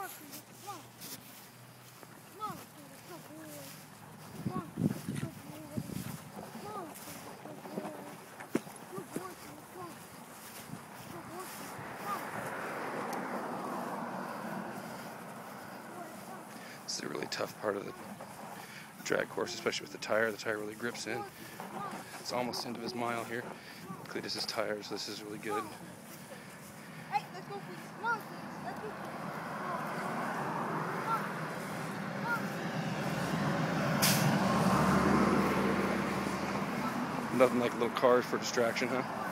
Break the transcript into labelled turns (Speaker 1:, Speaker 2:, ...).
Speaker 1: This is a really tough part of the drag course, especially with the tire. The tire really grips in. It's almost into his mile here. Cletus's tire, so this is really good.
Speaker 2: Hey, let's go, Cletus. Come on, Cletus. Let's go.
Speaker 1: Nothing like little cars for distraction, huh?